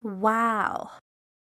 Wow!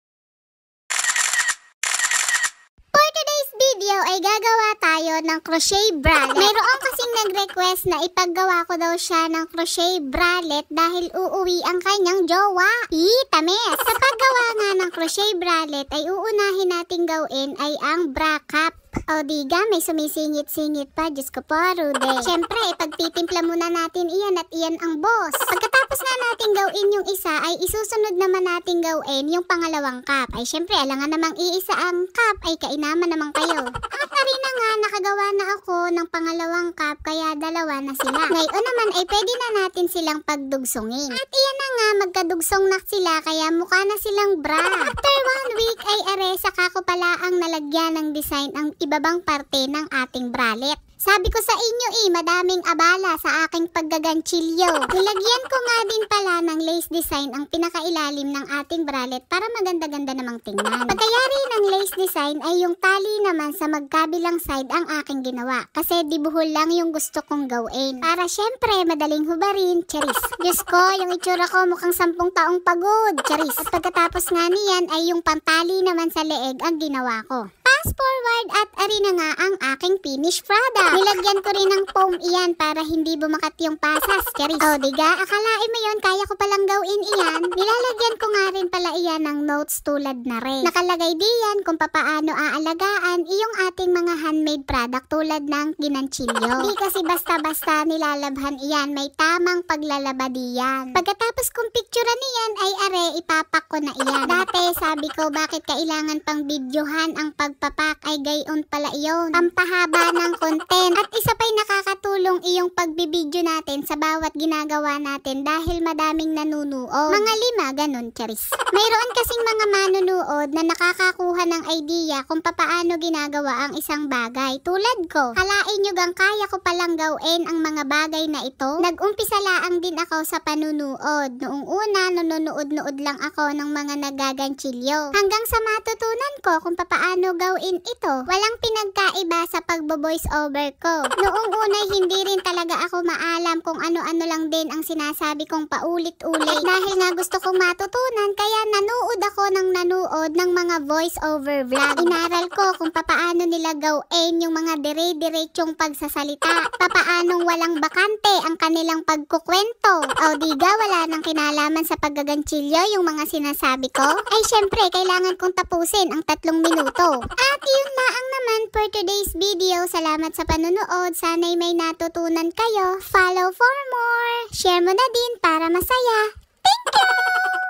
For today's video ay gagawa tayo ng crochet bralette. Mayroon kasing nag-request na ipaggawa ko daw siya ng crochet bralette dahil uuwi ang kanyang jowa. Tamis! Sa paggawa nga ng crochet bralette ay uunahin nating gawin ay ang bra cap. O diga, may sumisingit-singit pa. Diyos ko po, Rude. Siyempre, pagtitimpla muna natin iyan at iyan ang boss. Pagkatapos nga natin gawin yung isa, ay isusunod naman natin gawin yung pangalawang cup. Ay siyempre, alangan namang iisa ang cup, ay kainaman naman kayo. At na nga, nakagawa na ako ng pangalawang cup, kaya dalawa na sila. Ngayon naman, ay pwede na natin silang pagdugsongin. At iyan na nga, magkadugsong na sila, kaya mukha na silang bra. After 1 week, ay are, saka ko pala ang nalagyan ng design ang ibabang parte ng ating bralette. Sabi ko sa inyo madaming abala sa aking paggaganchilyo. Nilagyan ko nga din pala ng lace design ang pinakailalim ng ating bralette para maganda-ganda namang tingnan. Pagkayari ng lace design ay yung tali naman sa magkabilang side ang aking ginawa. Kasi dibuhol lang yung gusto kong gawin. Para syempre madaling hubarin, charis. Diyos ko, yung itsura ko mukhang 10 taong pagod, charis. At pagkatapos nga niyan ay yung pantali naman sa leeg ang ginawa ko. Fast forward at ari na nga ang aking finished product. Nilagyan ko rin ng foam iyan para hindi bumakat yung pasas. Charis. O diga, akalain mo yun, kaya ko palang gawin iyan. Nilalagyan ko nga rin pala iyan ng notes tulad na rin. Nakalagay diyan kung papaano aalagaan iyong ating mga handmade product tulad ng ginanchilyo. Di kasi basta-basta nilalabhan iyan, may tamang paglalaba diyan. Pagkatapos kong picturean iyan ay are, ipapak ko na iyan. Dati sabi ko bakit kailangan pang videohan ang pagpapak ay gayon pala iyon. Pampahaba ng content. At isa pa'y nakakatulong iyong pagbibideo natin sa bawat ginagawa natin dahil madaming nanunood. Mga 5, ganun, charis. Mayroon kasing mga manunood na nakakakuha ng idea kung papaano ginagawa ang isang bagay. Tulad ko, kalain nyo gang kaya ko palang gawin ang mga bagay na ito. Nag-umpisa laang din ako sa panunood. Noong una, nanonood-nood lang ako ng mga nagaganchilyo. Hanggang sa matutunan ko kung papaano gawin ito. Walang pinagkaiba sa pagbo-voice over ko. Noong una hindi rin talaga ako maalam kung ano-ano lang din ang sinasabi kong paulit-ulit dahil nga gusto kong matutunan kaya nanood ako ng ng mga voice over vlog. Inaral ko kung papaano nila gawin yung mga dire-diretsong pagsasalita, papaanong walang bakante ang kanilang pagkukwento. O diga, wala nang kinalaman sa paggaganchilyo yung mga sinasabi ko. Ay syempre, kailangan kong tapusin ang 3 minuto. At yun na ang naman for today's video. Salamat sa panonood. Sana'y may natutunan kayo. Follow for more. Share mo na din para masaya. Thank you!